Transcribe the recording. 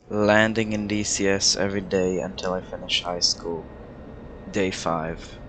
Landing in DCS every day until I finish high school. Day 5.